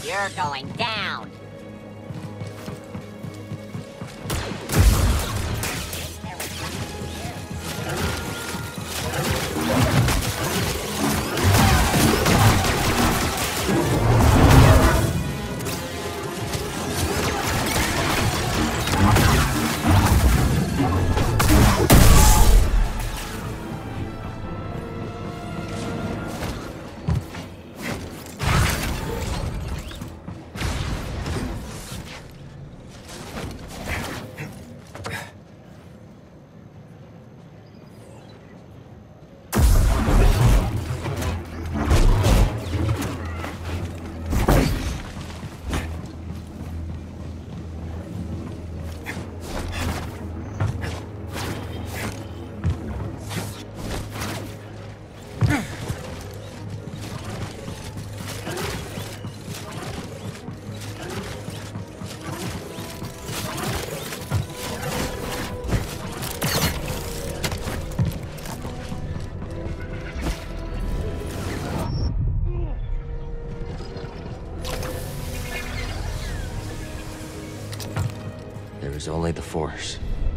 You're going down. There is only the Force.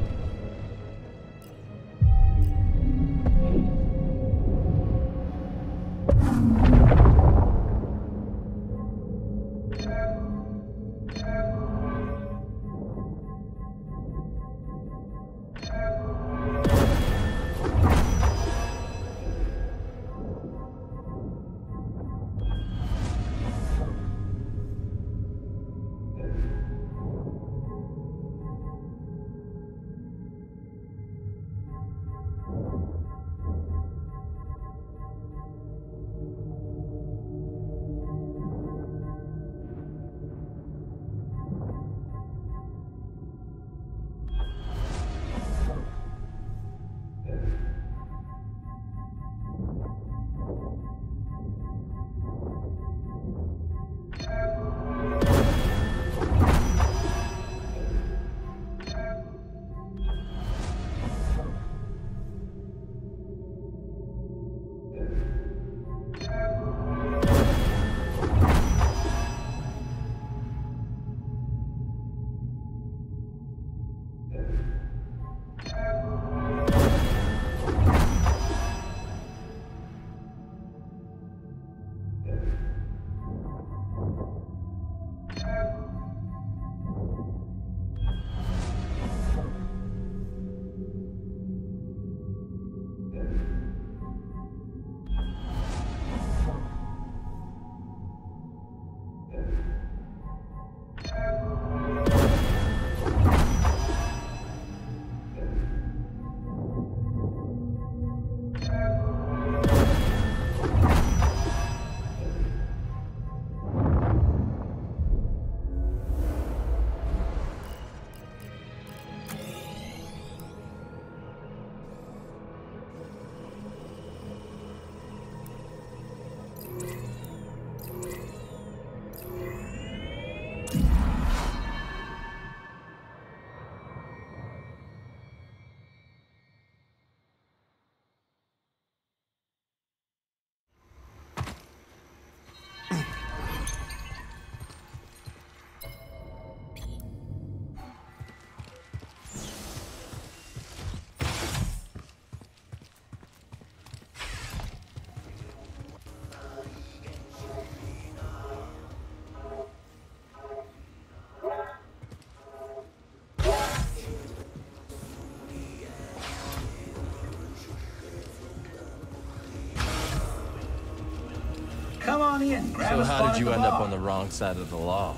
Come on in. Grab So a how spot did you at end the up bar. on the wrong side of the law?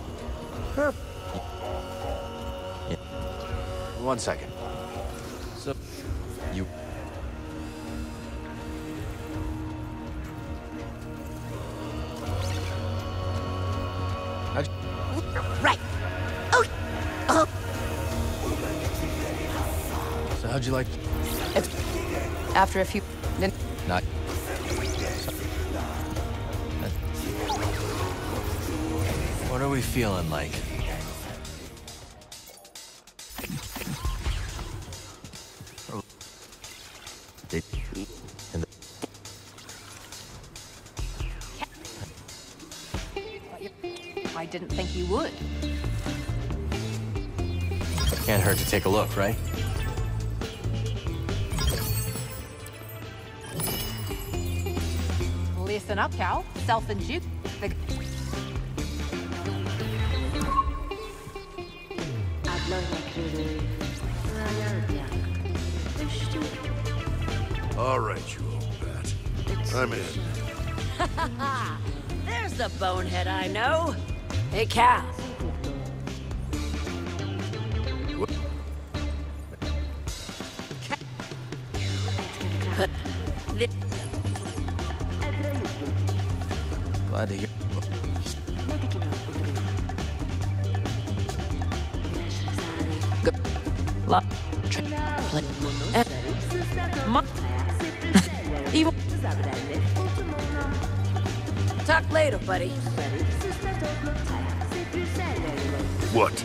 One second. So, you... Right. Oh. So how'd you like... It's after a few. Not... What are we feeling like? I didn't think you would. Can't hurt to take a look, right? Listen up, Cal. Self-induced. All right, you old bat. I'm in. There's the bonehead I know. Hey, Cal. Glad to hear. Talk later, buddy. What?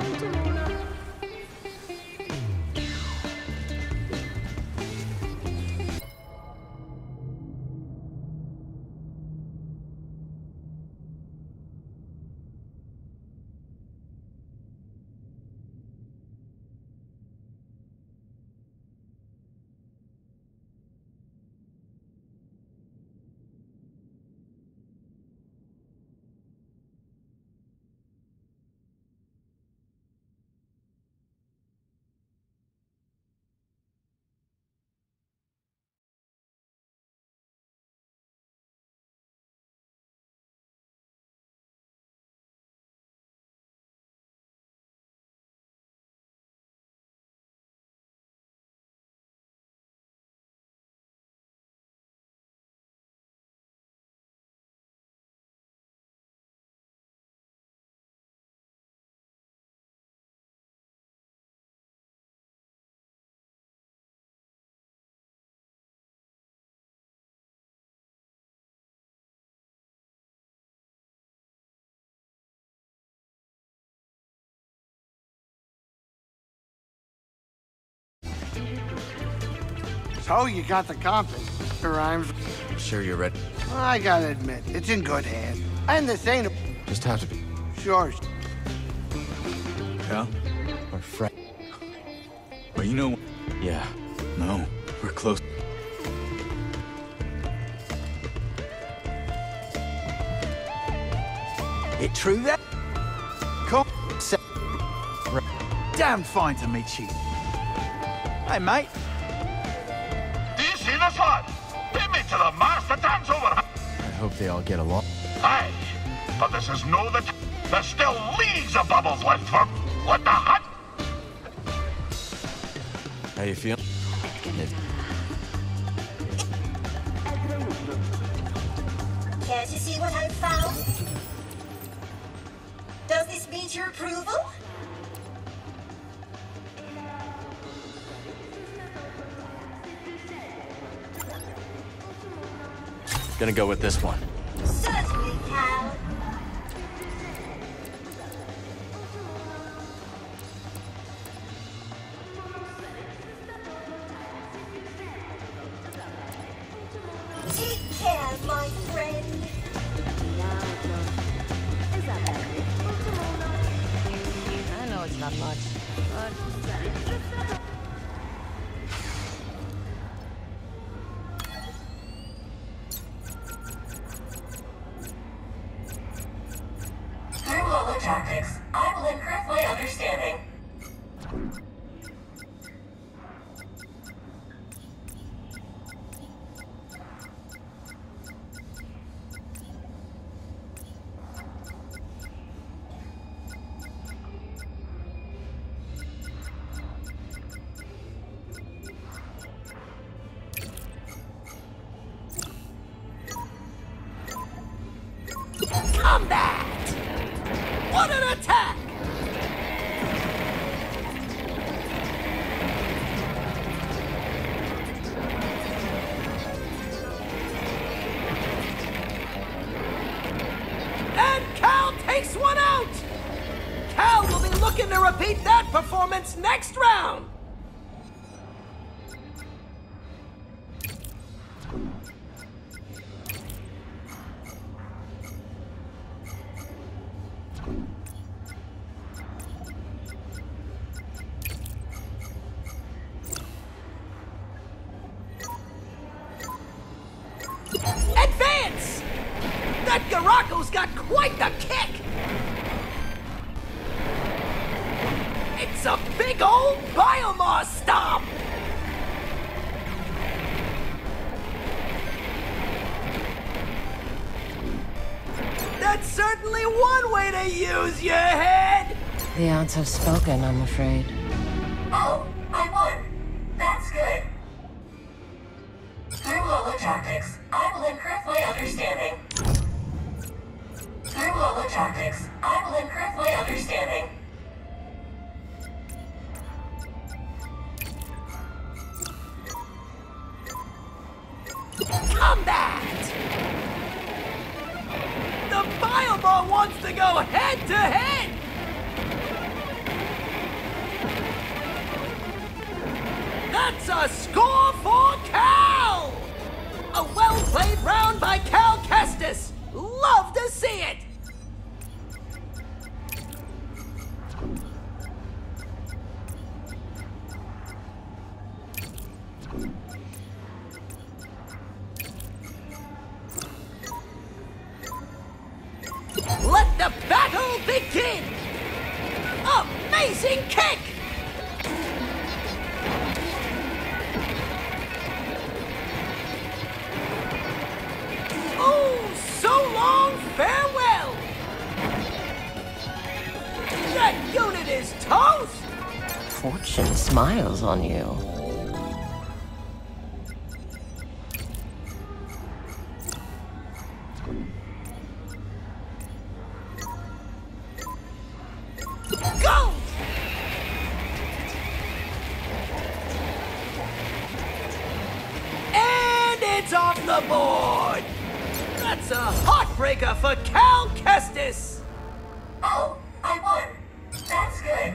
So you got the compass, Mr. Rhymes. Sure you're ready. I gotta admit, it's in good hands. And this ain't a... Just have to be. Sure. Cal? Or friend. Well, you know... Yeah. No, we're close. It true that? Come. Damn fine to meet you. Hey, mate. Do you see this one? Beat me to the mast, the time's over. I hope they all get along. Aye, but this is no the there's still leagues of bubbles left for what the heck? How you feel? Can't you see what I found? Does this meet your approval? Gonna go with this one. Certainly, Cal. Take care, my friend. I know it's not much, but... Tactics. I will improve my understanding. Combat! What an attack! And Cal takes one out! Cal will be looking to repeat that performance next round! Garacco's got quite the kick! It's a big old biomass stomp! That's certainly one way to use your head! The odds have spoken, I'm afraid. Oh, I won. That's good. Through holotactics, I will improve my understanding. Through holotactics, I will improve my understanding. Combat! The Bioball wants to go head-to-head! That's a score for Cal! A well-played round by Cal Kestis! Love to see it! Let the battle begin! Amazing kick! Oh, so long, farewell! That unit is toast! Fortune smiles on you. Go! And it's off the board! That's a heartbreaker for Cal Kestis! Oh, I won. That's good.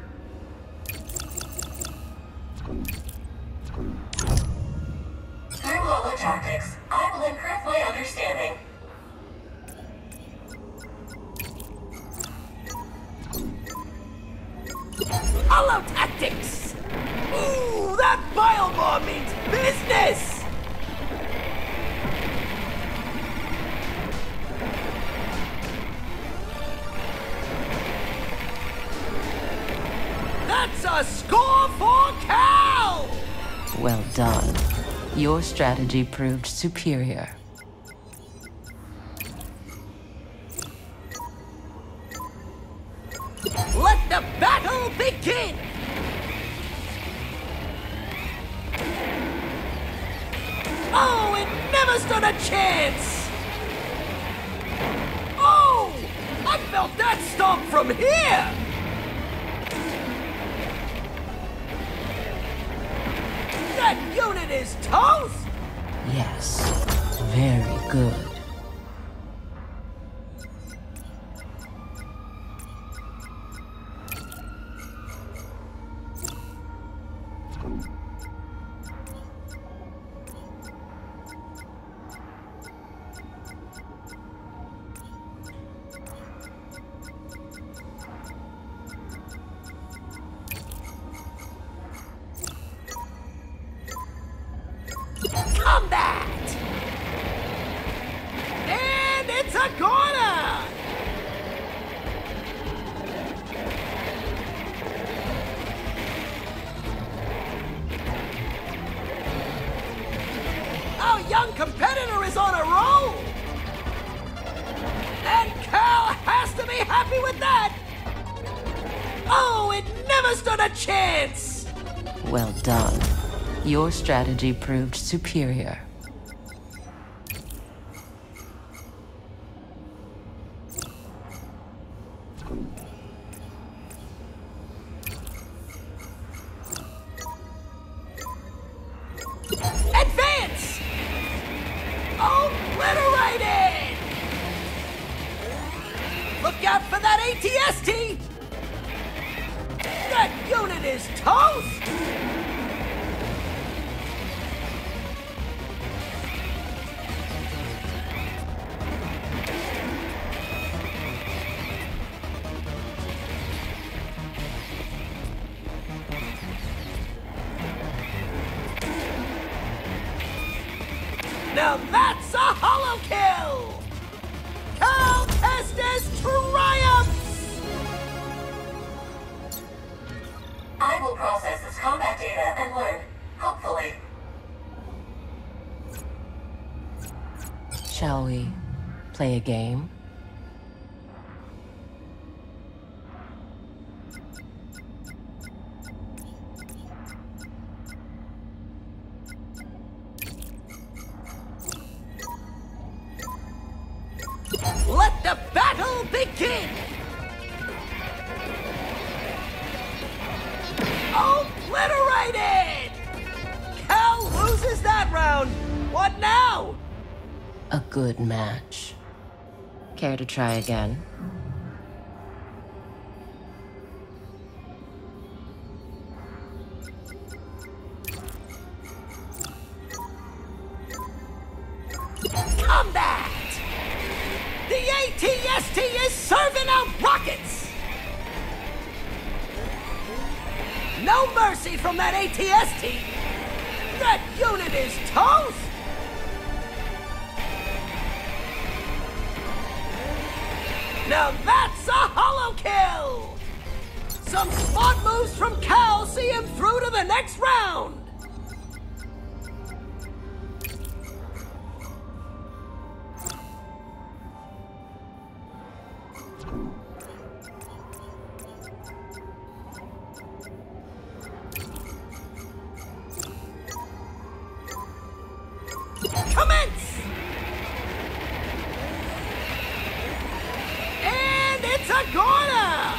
Through holotactics, I will improve my understanding. Holotactics! Ooh, that Bioball means business! That's a score for Cal! Well done. Your strategy proved superior. Let the battle begin! Oh, it never stood a chance! Oh! I felt that stomp from here! That unit is toast! Yes, very good. Combat! And it's a corner! Our young competitor is on a roll! And Cal has to be happy with that! Oh, it never stood a chance! Well done. Your strategy proved superior. Advance! Obliterated! Look out for that ATST! That unit is toast! Now that's a holo kill! Play a game? Let the battle begin! Obliterated! Cal loses that round. What now? A good match. Care to try again? Combat! The ATST is serving out rockets! No mercy from that ATST! That unit is toast! Now that's a holo kill! Some smart moves from Cal see him through to the next round! Commence! And it's a goner!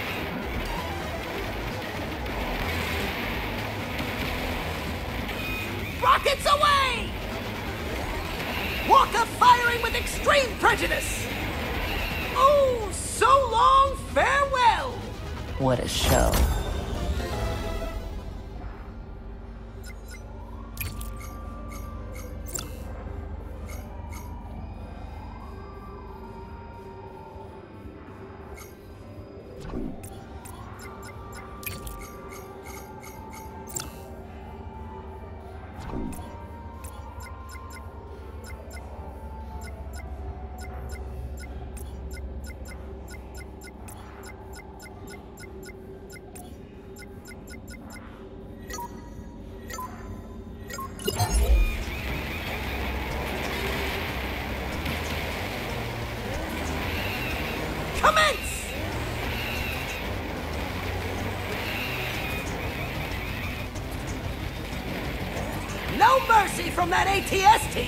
Rockets away! Walker firing with extreme prejudice! Oh, so long, farewell! What a show. Commence! No mercy from that ATST!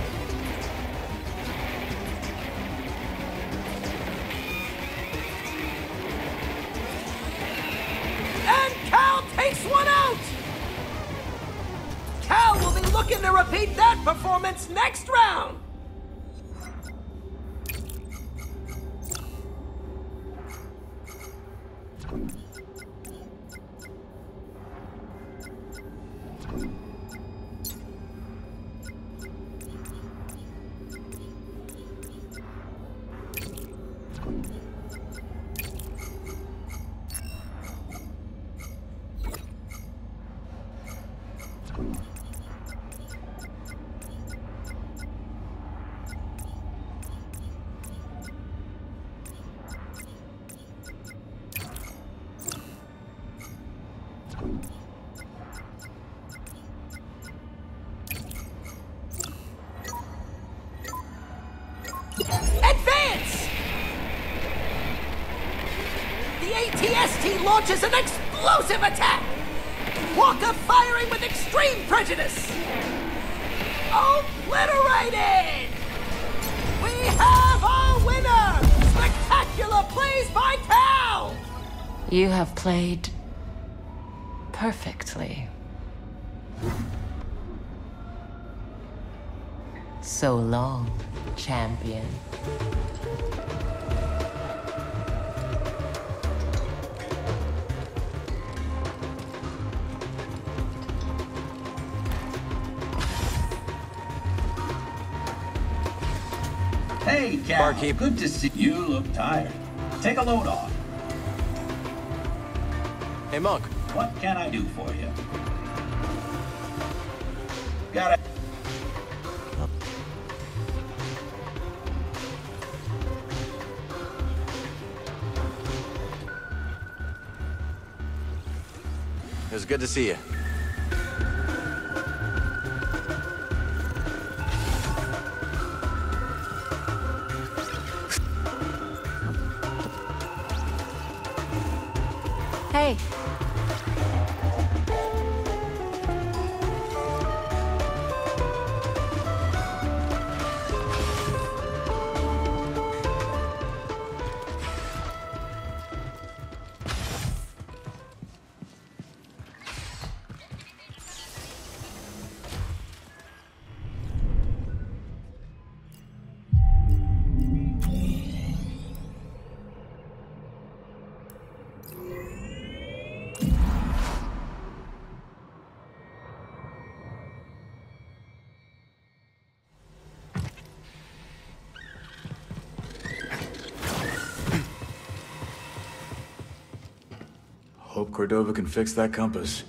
And Cal takes one out! Cal will be looking to repeat that performance next round! Advance! The ATST launches an explosive attack! Walker firing with extreme prejudice! Obliterated! We have our winner! Spectacular plays by Cal! You have played perfectly. So long, champion. Hey, Cal. Barkeep. Good to see you. Look tired. Take a load off. Hey, Monk. What can I do for you? Got it. It was good to see you. Hey. Hope Cordova can fix that compass.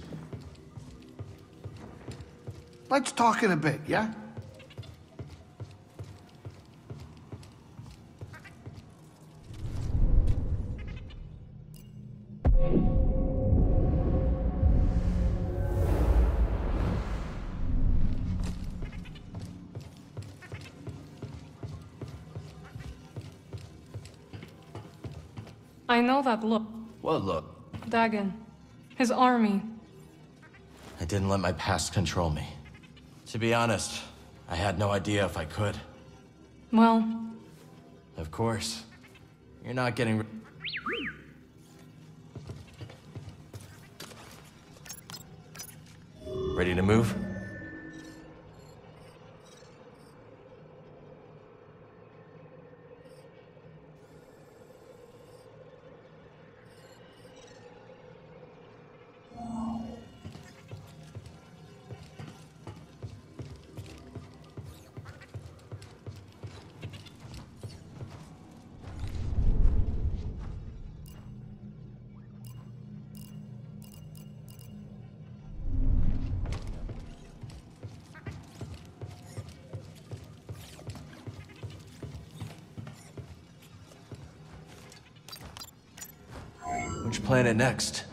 Let's talk in a bit, yeah? I know that look. What look? Dagon. His army. I didn't let my past control me. To be honest, I had no idea if I could. Well... Of course. You're not getting... Ready to move? Which planet next?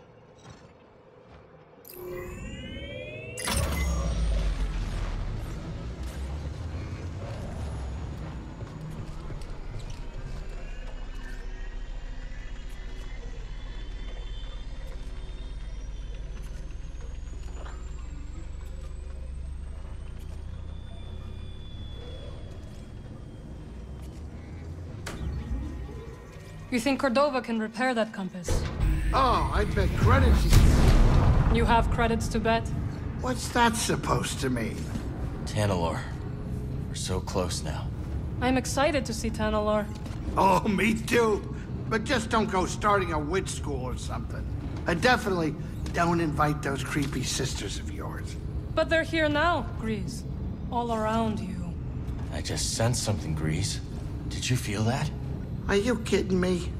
You think Cordova can repair that compass? Oh, I bet credits. You have credits to bet? What's that supposed to mean? Tanalor. We're so close now. I'm excited to see Tanalor. Oh, me too. But just don't go starting a witch school or something. And definitely don't invite those creepy sisters of yours. But they're here now, Grease. All around you. I just sensed something, Grease. Did you feel that? Are you kidding me?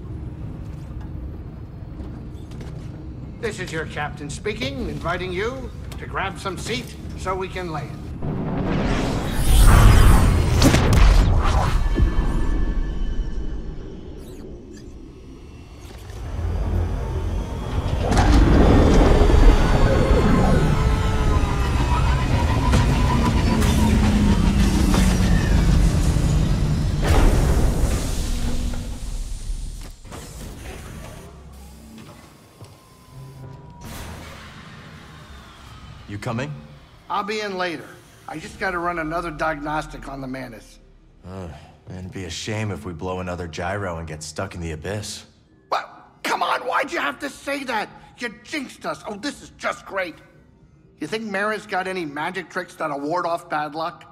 This is your captain speaking, inviting you to grab some seat so we can land. You coming? I'll be in later. I just gotta run another diagnostic on the Mantis. It'd be a shame if we blow another gyro and get stuck in the abyss. Well, come on, why'd you have to say that? You jinxed us. Oh, this is just great. You think Mara's got any magic tricks that'll ward off bad luck?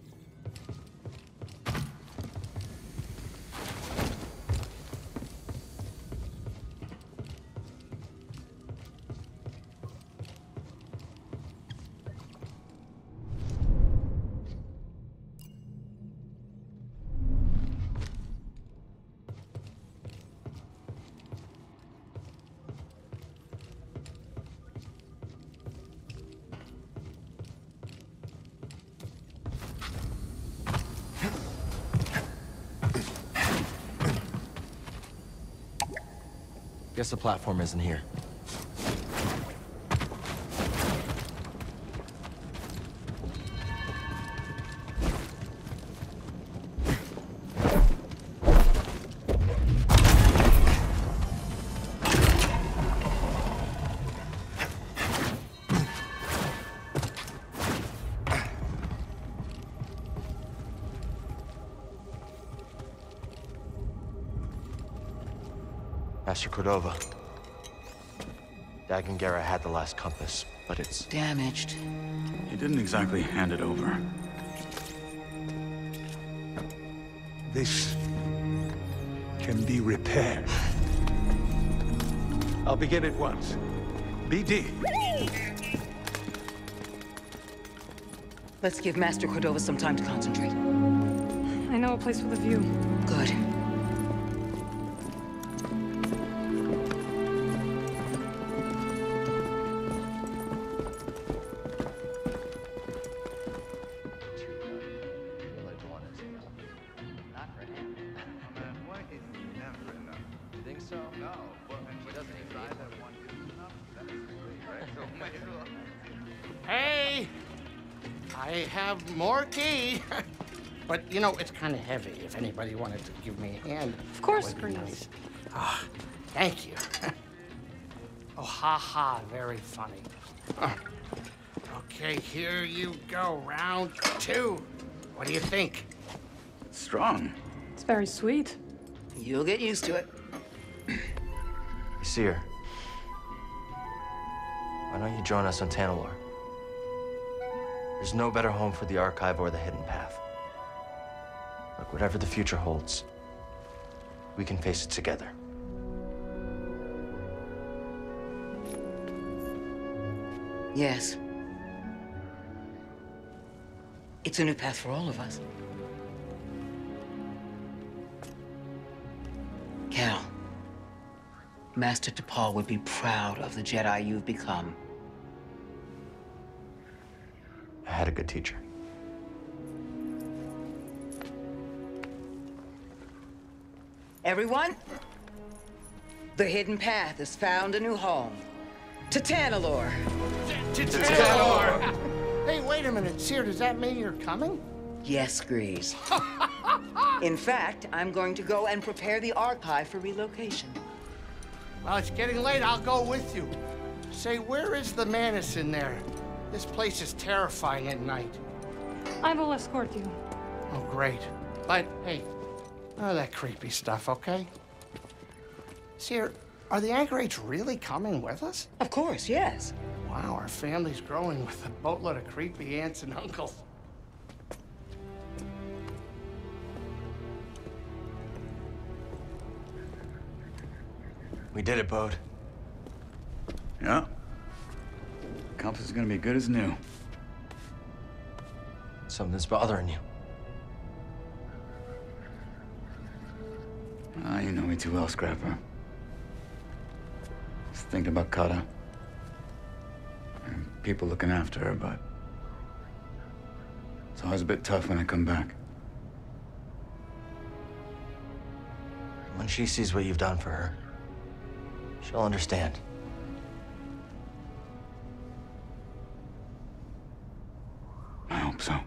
Guess the platform isn't here. Master Cordova. Dagan had the last compass, but it's damaged. He didn't exactly hand it over. This can be repaired. I'll begin at once. BD. Let's give Master Cordova some time to concentrate. I know a place with a view. Good. Hey! I have more tea. But, you know, it's kind of heavy. If anybody wanted to give me a hand. Of course, that would be Grease. nice. Ah, thank you. Oh, ha. Very funny. Okay, here you go. Round 2. What do you think? It's strong. It's very sweet. You'll get used to it. You see her. Why don't you join us on Tanalor? There's no better home for the Archive or the Hidden Path. Look, whatever the future holds, we can face it together. Yes. It's a new path for all of us. Cal, Master T'Pol would be proud of the Jedi you've become. I had a good teacher. Everyone, the Hidden Path has found a new home. To Tanalor. To Tanalor! Hey, wait a minute. Seer, does that mean you're coming? Yes, Grease. In fact, I'm going to go and prepare the Archive for relocation. Well, it's getting late. I'll go with you. Say, where is the Manus in there? This place is terrifying at night. I will escort you. Oh, great. But, hey, none of that creepy stuff, okay? Seer, are the Anchorites really coming with us? Of course, yes. Wow, our family's growing with a boatload of creepy aunts and uncles. We did it, Bode. Yeah. Compass is gonna be good as new. Something's bothering you. Ah, you know me too well, Scrapper. Just thinking about Kata. And people looking after her, but it's always a bit tough when I come back. When she sees what you've done for her, she'll understand. I hope so.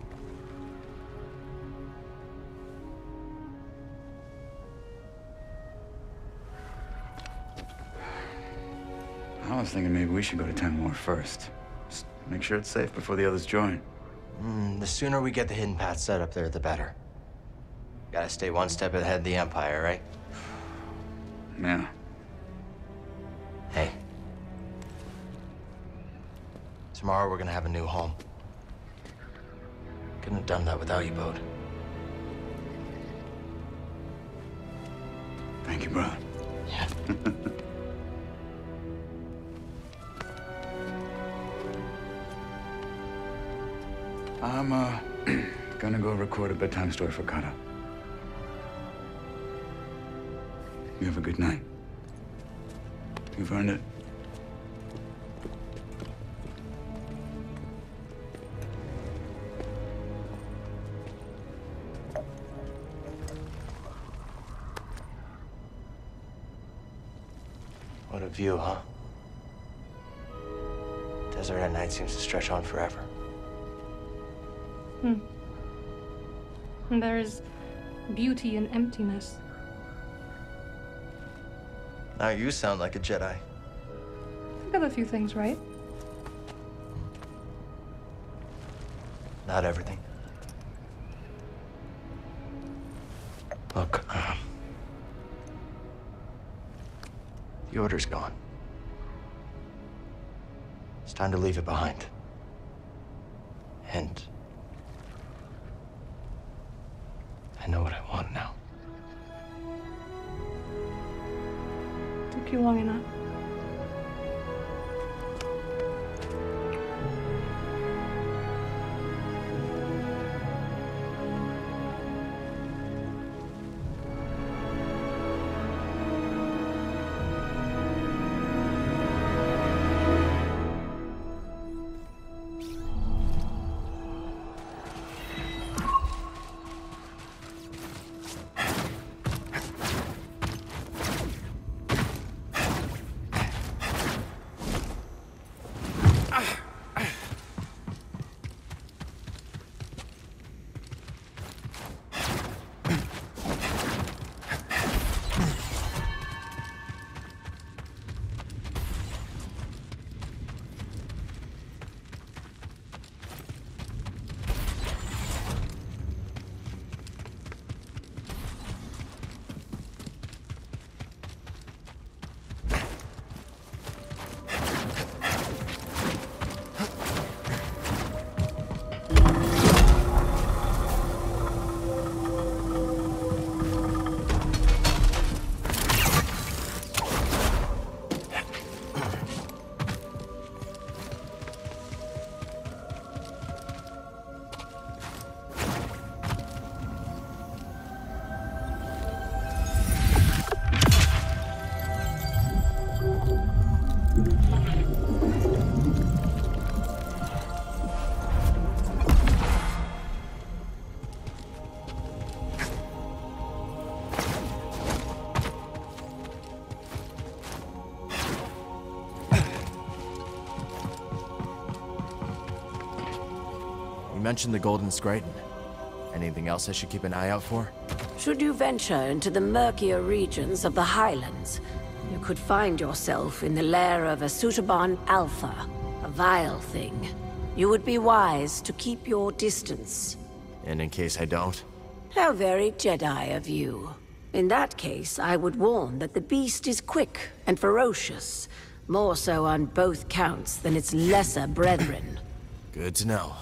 I was thinking maybe we should go to Tanalor first. Just make sure it's safe before the others join. The sooner we get the Hidden Path set up there, the better. Gotta stay one step ahead of the Empire, right? Yeah. Hey. Tomorrow we're gonna have a new home. Couldn't have done that without you, Bode. Thank you, brother. Yeah. I'm, gonna go record a bedtime story for Kata. You have a good night. You've earned it. What a view, huh? Desert at night seems to stretch on forever. And there is beauty in emptiness. Now you sound like a Jedi. I got a few things right. Not everything. Look, The order's gone. It's time to leave it behind. And I know what I want now. Took you long enough. You mentioned the Golden Scraton. Anything else I should keep an eye out for? Should you venture into the murkier regions of the Highlands, you could find yourself in the lair of a Sutaban Alpha, a vile thing. You would be wise to keep your distance. And in case I don't? How very Jedi of you. In that case, I would warn that the beast is quick and ferocious, more so on both counts than its lesser brethren. Good to know.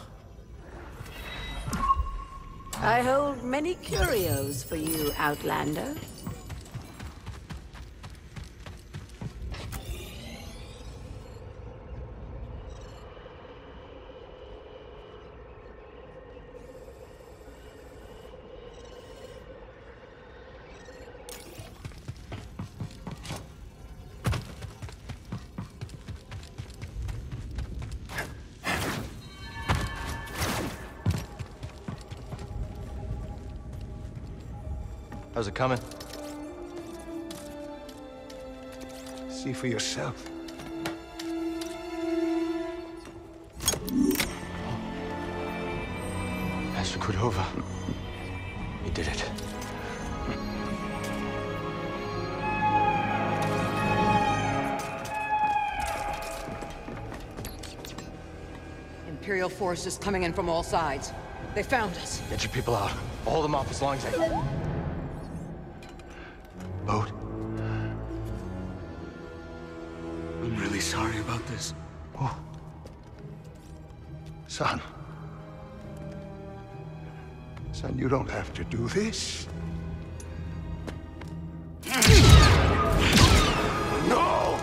I hold many curios for you, Outlander. How's it coming? See for yourself. Master Cordova. You did it. Imperial forces coming in from all sides. They found us. Get your people out. Hold them off as long as they can. Boat. I'm really sorry about this. Oh. Son. Son, you don't have to do this. No!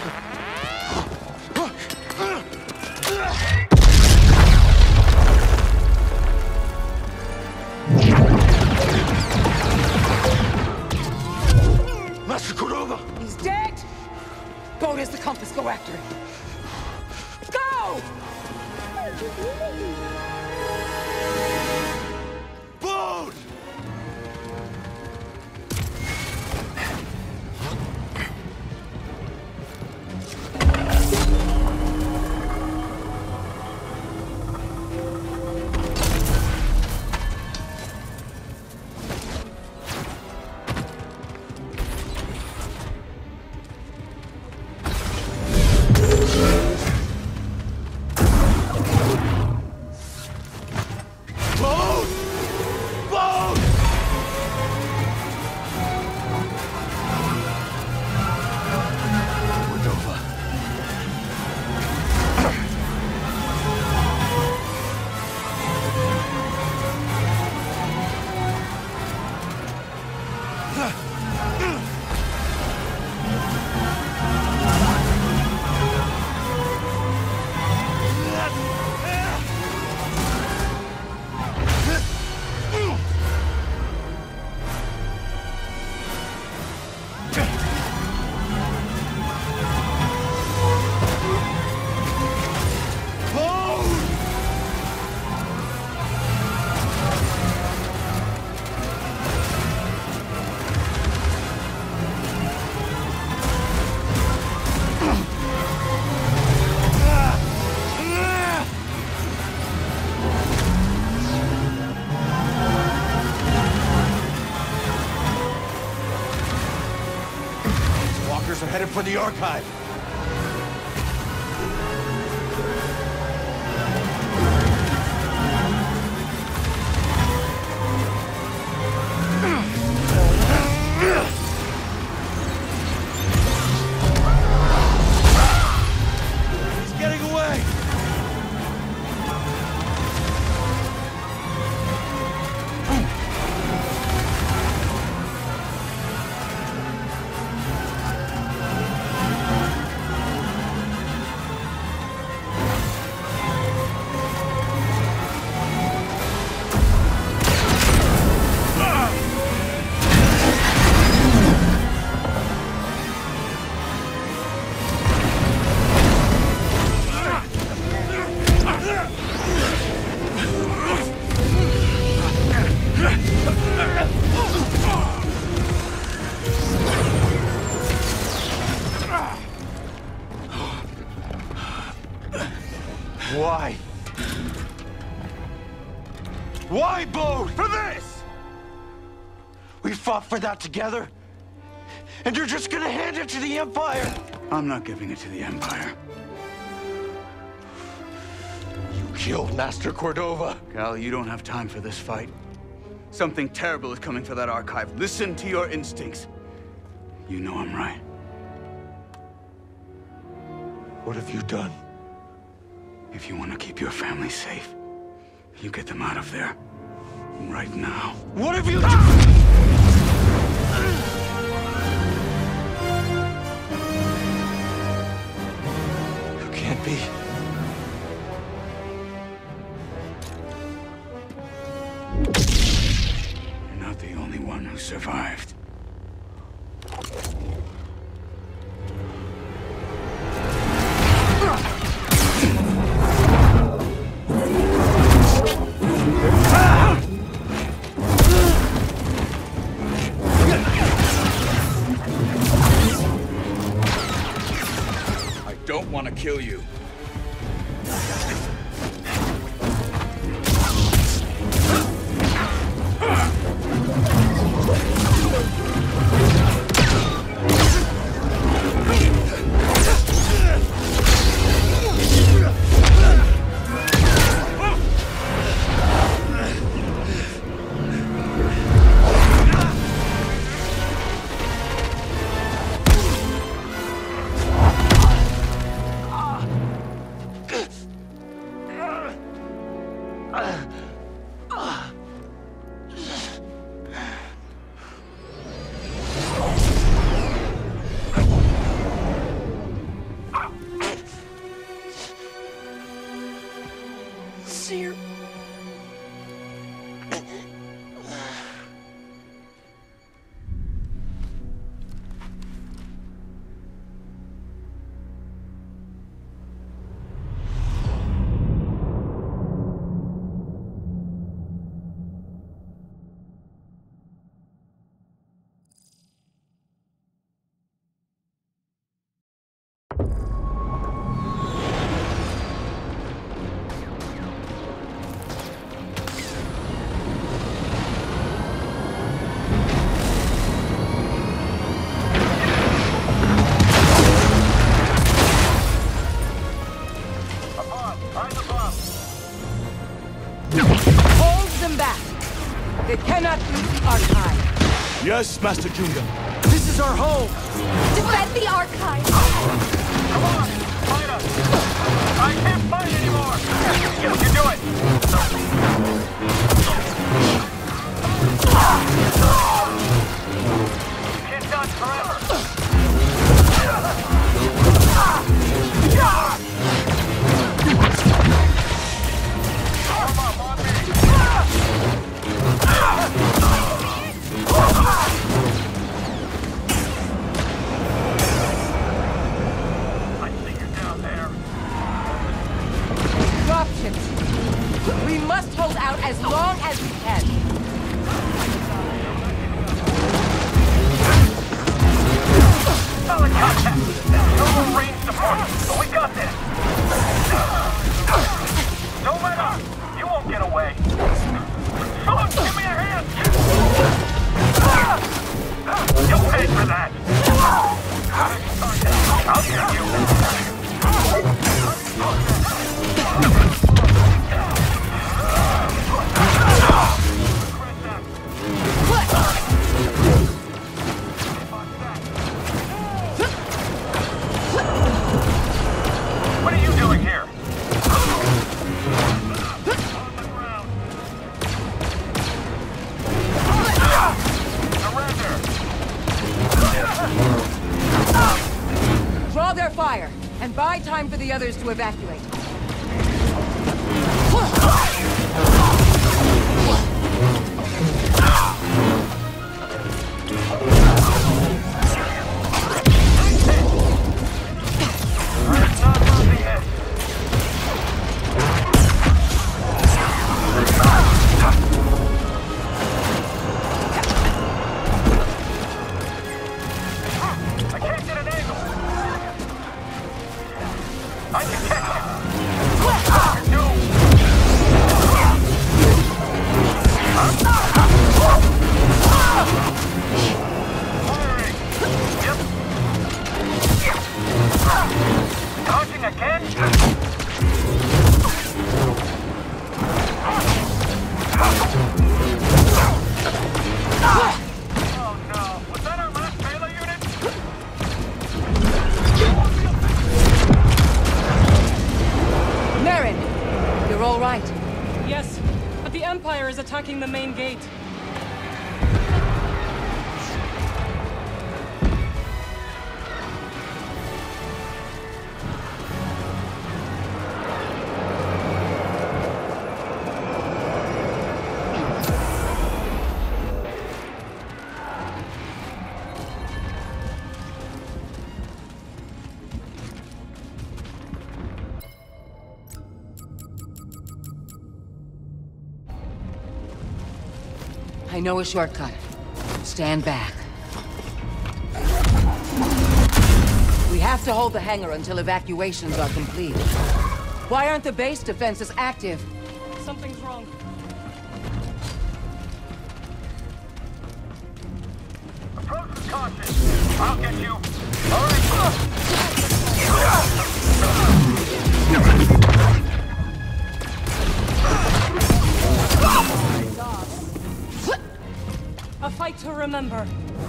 Master Cordova! He's dead! Go, there's the compass. Go after him. Go! Boat! Walkers are headed for the archive. He's getting away! Why? Why, Bode? For this! We fought for that together, and you're just gonna hand it to the Empire! I'm not giving it to the Empire. You killed Master Cordova. Cal, you don't have time for this fight. Something terrible is coming for that archive. Listen to your instincts. You know I'm right. What have you done? If you want to keep your family safe, you get them out of there. Right now. What have you done? You can't be. You're not the only one who survived. I don't want to kill you. Seer. Hold them back. They cannot reach the archive. Yes, Master Junior. This is our home. Defend the archive! Come on, fight us! I can't fight anymore! You can do it! Can't dodge forever! Arm up on me! I see you down there. Options. We must hold out as long as we can. Solid contact! No more range support, but we got this! fire, and buy time for the others to evacuate. Attacking the main gate. I know a shortcut. Stand back. We have to hold the hangar until evacuations are complete. Why aren't the base defenses active? Something's wrong. Approach with caution. I'll get you. All right. A fight to remember.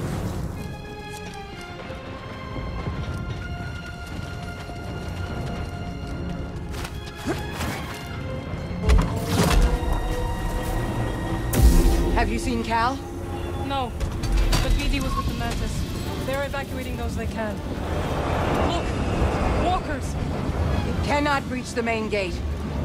Have you seen Cal? No, but BD was with the Mantis. They're evacuating those they can. Look! Walkers! You cannot breach the main gate.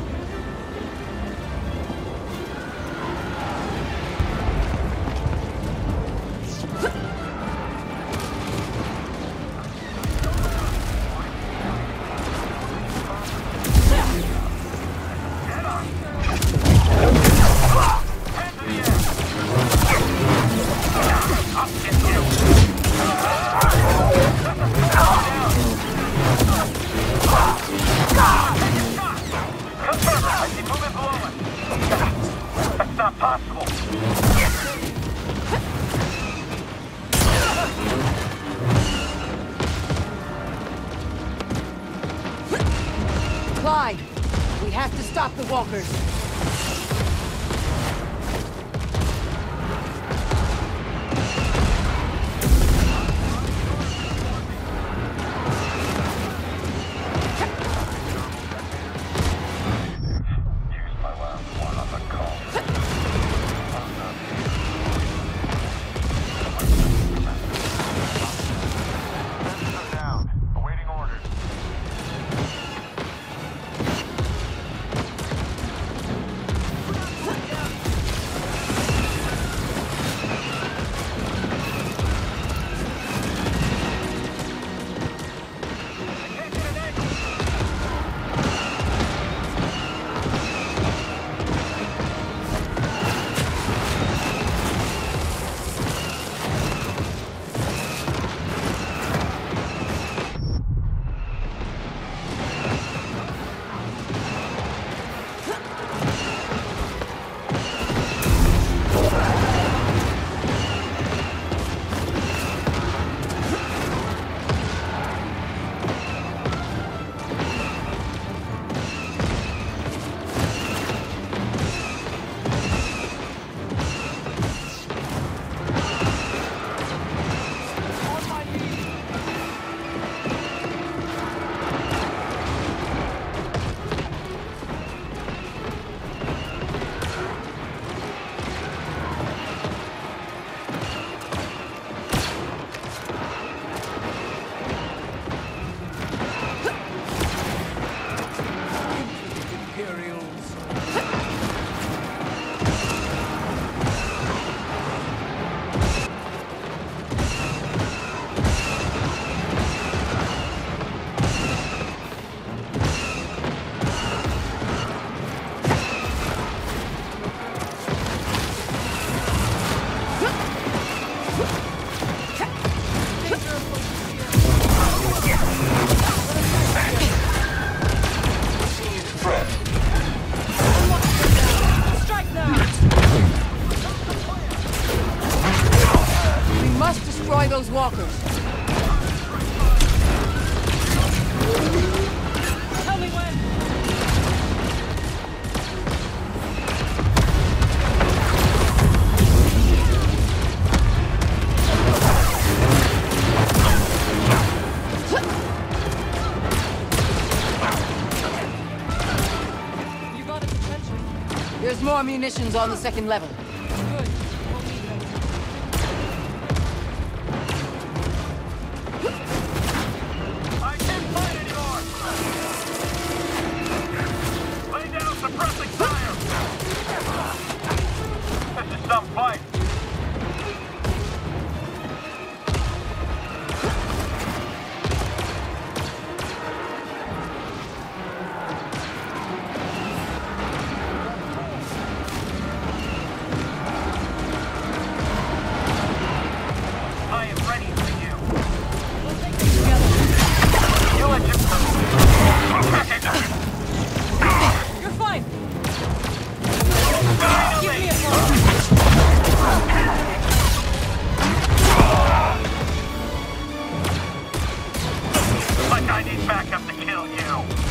Clyde, we have to stop the walkers. more munitions on the second level. Good. We'll need them. I can't fight anymore! Lay down suppressing fire! This is some fight! I am ready for you. We'll take them together. You let your... You're fine. Give me a phone. Like I need backup to kill you.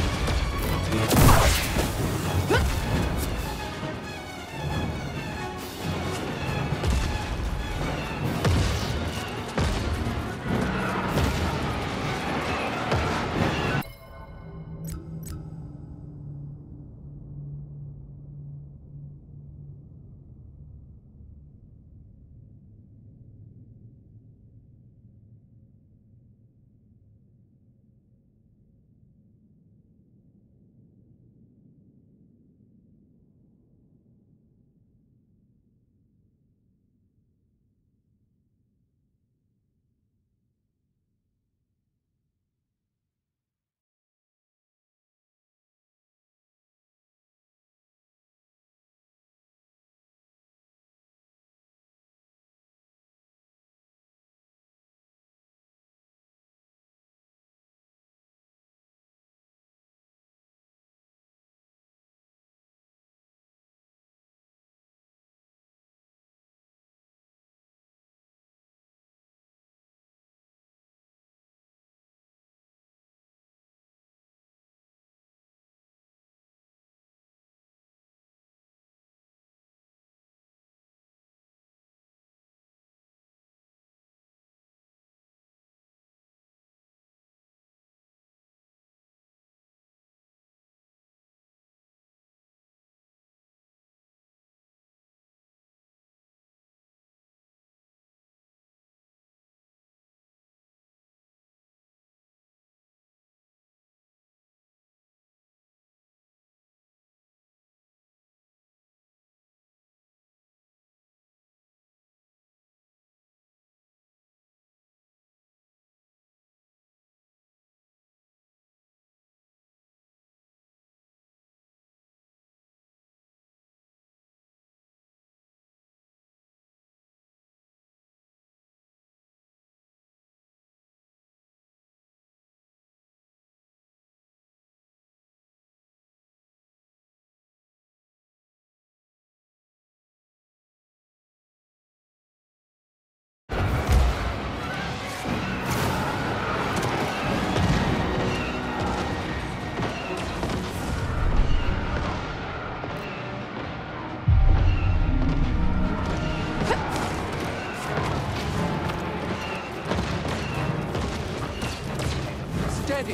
Steady.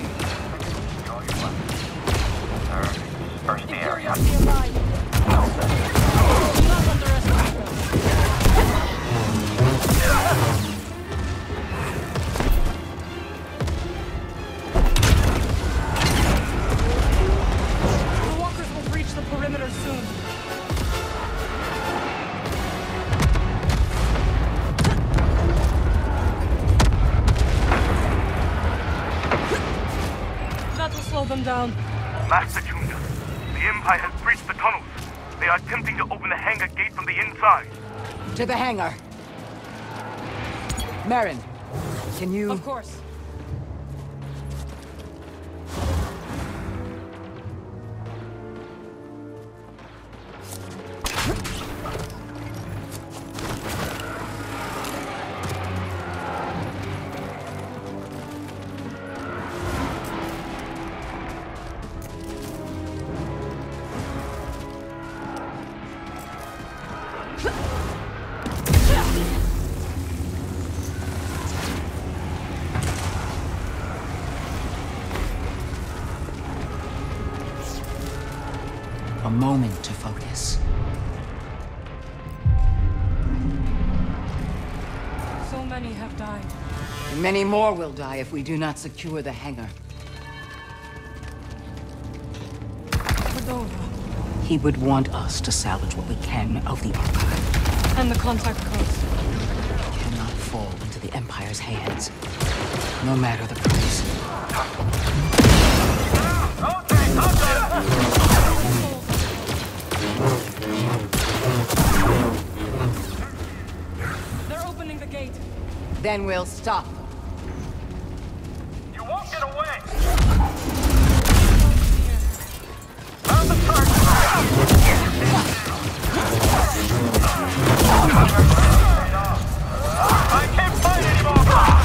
First the area. Be alive. Do not underestimate them. The walkers will breach the perimeter soon. That will slow them down. Master Junior, the Empire has breached the tunnels. They are attempting to open the hangar gate from the inside. To the hangar. Marin, can you... Of course. A moment to focus. And many more will die if we do not secure the hangar. He would want us to salvage what we can of the archive. And the contact codes. It cannot fall into the Empire's hands, no matter the price. They're opening the gate. Then we'll stop them. You won't get away! Found the target! I can't fight anymore!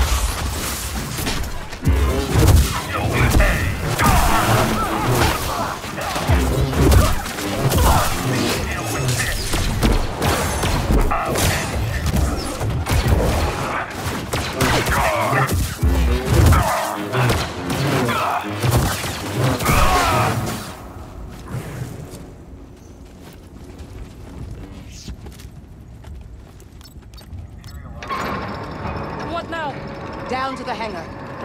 What now? Down to the hangar.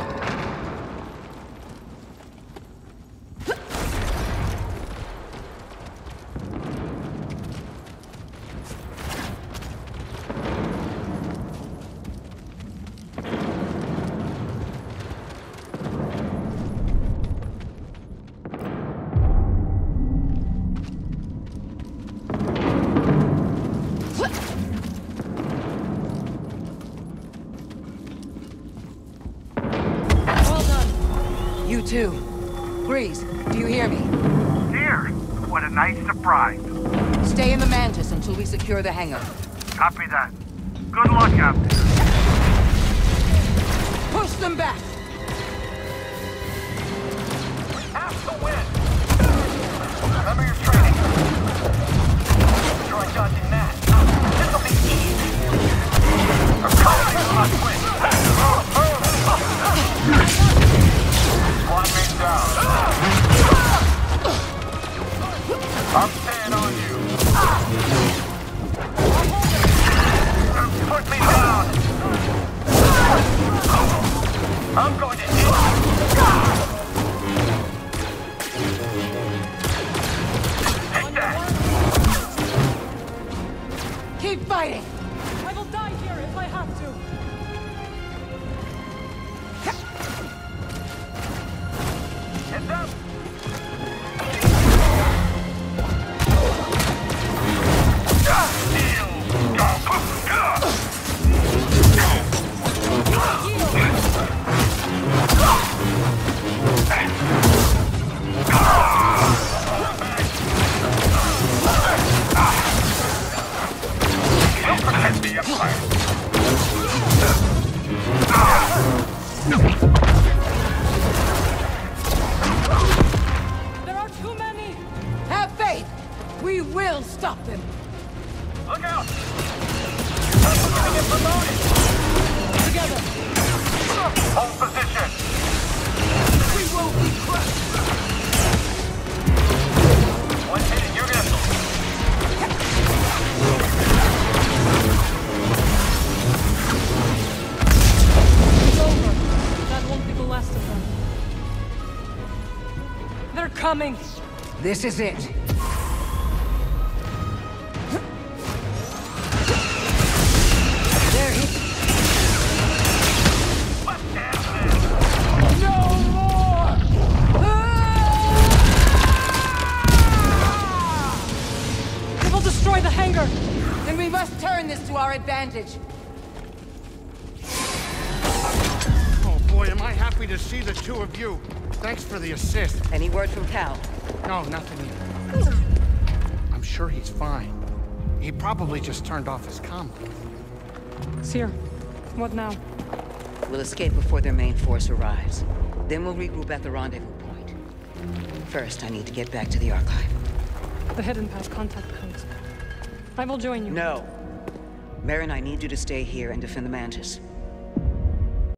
You too. Breeze, do you hear me? Here! What a nice surprise. Stay in the Mantis until we secure the hangar. Copy that. Good luck out there. Push them back! We have to win! Remember your training. Try dodging that. This'll be easy. I'm calling it my win. Squad mate down. I'm staying on you. Put me down. I'm going to hit you. Take that. Keep fighting! I will die here if I have to. Heads up. We'll protect the Empire. There are too many. Have faith! We will stop them! Look out! That's gonna get promoted! Together. Hold position! We won't be crushed! One hit and you're gonna... It's over. That won't be the last of them. They're coming. This is it. There he... No more! They will destroy the hangar. Then we must turn this to our advantage. Oh boy, am I happy to see the two of you. Thanks for the assist. Any word from Cal? No, nothing yet. I'm sure he's fine. He probably just turned off his comm. Seer, what now? We'll escape before their main force arrives. Then we'll regroup at the rendezvous point. First, I need to get back to the archive. The hidden path contact codes. I will join you. No. Marin, I need you to stay here and defend the Mantis.